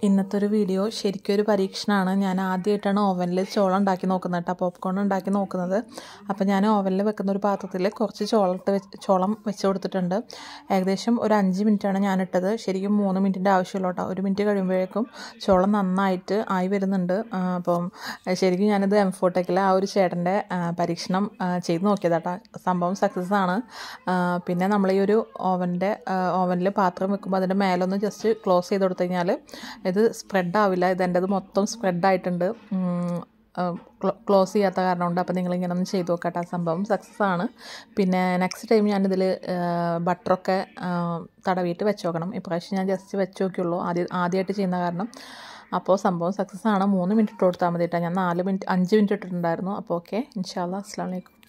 ഇന്നത്തെ ഒരു വീഡിയോ ശരിക്കും ഒരു പരീക്ഷണമാണ്. ഞാൻ ആദ്യമായിട്ടാണ് ഓവനിൽ ചോളം ഉണ്ടാക്കി നോക്കുന്നത് കേട്ടോ, പോപ്കോൺ ഉണ്ടാക്കി നോക്കുന്നത്. അപ്പോൾ ഞാൻ ഓവനിൽ വെക്കുന്ന ഒരു പാത്രത്തിൽ കുറച്ച് ചോളം വെച്ച് കൊടുത്തിട്ടുണ്ട്. ഏകദേശം ഒരു 5 മിനിറ്റാണ് ഞാനിട്ടത്. ശരിക്കും 3 മിനിറ്റിൻ്റെ ആവശ്യമുള്ളൂ കേട്ടോ. 1 മിനിറ്റ് കഴിയുമ്പോഴേക്കും ചോളം നന്നായിട്ട് ആയി വരുന്നുണ്ട്. അപ്പം ശരിക്കും ഞാനിത് എംഫോടെക്കിലെ ആ ഒരു ചേട്ടൻ്റെ പരീക്ഷണം ചെയ്ത് നോക്കിയതാട്ടോ. സംഭവം സക്സസ് ആണ്. പിന്നെ നമ്മൾ ഈ ഒരു ഓവനിൽ പാത്രം വെക്കുമ്പോൾ അതിൻ്റെ മേലൊന്ന് ജസ്റ്റ് ക്ലോസ് ചെയ്ത് കൊടുത്തു കഴിഞ്ഞാൽ ഇത് സ്പ്രെഡ് ആവില്ല. ഇതെൻ്റെത് മൊത്തം സ്പ്രെഡായിട്ടുണ്ട്, ക്ലോസ് ചെയ്യാത്ത കാരണം കൊണ്ട്. അപ്പോൾ നിങ്ങളിങ്ങനെ ഒന്ന് ചെയ്ത് നോക്കട്ടെ. ആ സംഭവം സക്സസ് ആണ്. പിന്നെ നെക്സ്റ്റ് ടൈം ഞാനിതിൽ ബട്ടറൊക്കെ തടവിയിട്ട് വെച്ച് നോക്കണം. ഇപ്രാവശ്യം ഞാൻ ജസ്റ്റ് വെച്ച് നോക്കിയുള്ളൂ, ആദ്യമായിട്ട് ചെയ്യുന്ന കാരണം. അപ്പോൾ സംഭവം സക്സസ് ആണ്. 3 മിനിറ്റ് ഇട്ട് കൊടുത്താൽ മതി കേട്ടോ. ഞാൻ 5 മിനിറ്റ് ഇട്ടിട്ടുണ്ടായിരുന്നു. അപ്പോൾ ഓക്കെ, ഇൻഷാ അല്ലാഹ്. അസ്സലാമു അലൈക്കും.